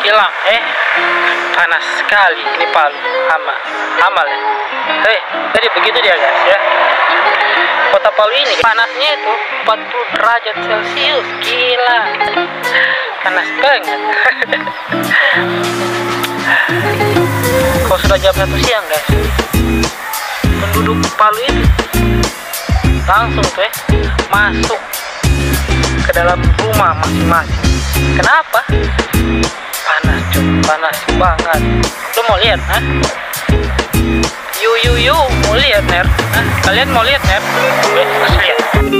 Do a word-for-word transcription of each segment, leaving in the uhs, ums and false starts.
Kilang, eh panas sekali ini Palu. Amal, amal ya. Hei, jadi begitu dia guys ya. Kota Palu ini panasnya itu empat puluh derajat Celcius. Gila, panas banget. Kalau sudah jam satu siang guys, penduduk Palu itu langsung tuh eh, masuk ke dalam rumah masing-masing. Kenapa? Panas cuy, panas banget. Lu mau lihat, ha? Yu yu yu, mau lihat ner? Hah? Kalian mau lihat ner? Oke, let's lihat.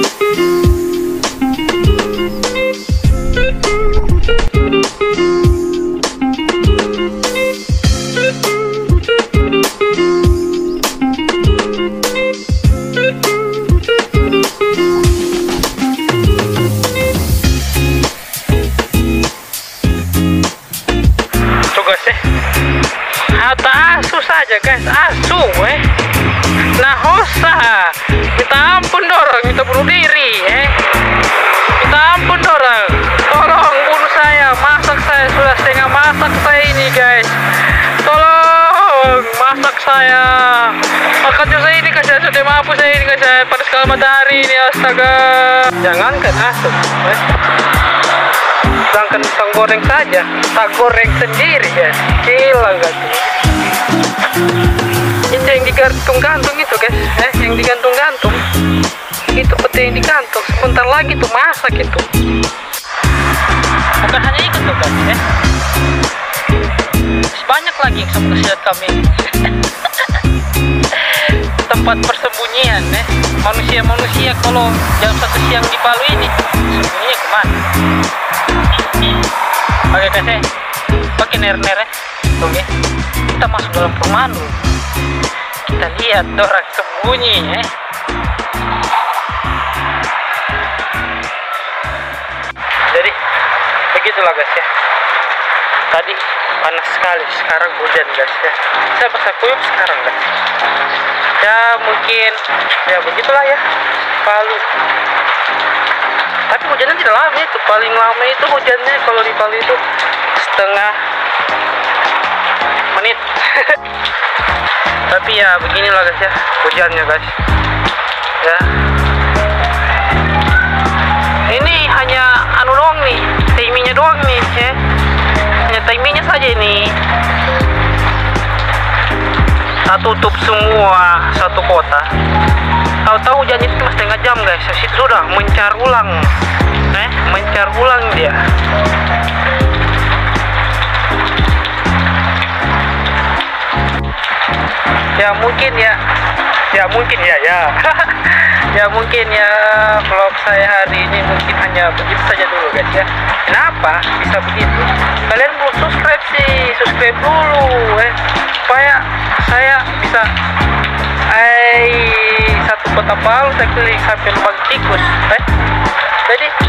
Asu saja guys, asu eh. Nah hosa, minta ampun dorong, minta bunuh diri eh. Minta ampun dorong, tolong bunuh saya, masak saya, sudah setengah masak saya ini guys. Tolong masak saya, makan saya ini guys, sudah mampu saya ini guys, pada sekali matahari ini, astaga. Jangankan asu eh. Sedangkan pisang goreng saja, tak goreng sendiri guys, gila gak sih? Itu yang digantung-gantung itu guys, eh, yang digantung-gantung itu peti yang digantung, sebentar lagi tuh masak itu. Bukan hanya itu tuh guys, eh. Banyak lagi yang saya lihat kami. Tempat persembunyian eh, manusia-manusia kalau jam satu siang di Palu ini sembunyinya kemana? Oke guys eh, pakai ner-ner eh, oke. Kita masuk dalam perumahan dulu. Kita lihat orang sembunyi eh. Jadi begitulah guys ya. Tadi panas sekali, sekarang hujan guys ya. Saya pasang kuyup sekarang guys. Ya mungkin ya begitulah ya Palu. Tapi hujannya tidak lama itu, paling lama itu hujannya kalau di Palu itu setengah menit. Tapi ya beginilah guys ya hujannya guys ya. Ini hanya anu doang nih, timingnya doang nih ya, hanya timingnya saja ini. Tak tutup semua satu kota. Tahu-tahu hujannya itu cuma setengah jam guys, itu sudah mencar ulang eh mencar ulang dia. Ya mungkin ya, ya mungkin ya ya, ya mungkin ya vlog saya hari ini mungkin hanya begitu saja dulu guys ya. Kenapa bisa begitu? Kalian belum subscribe sih, subscribe dulu eh, supaya saya bisa eh satu kota Palu saya keliling sampai lubang tikus eh. Jadi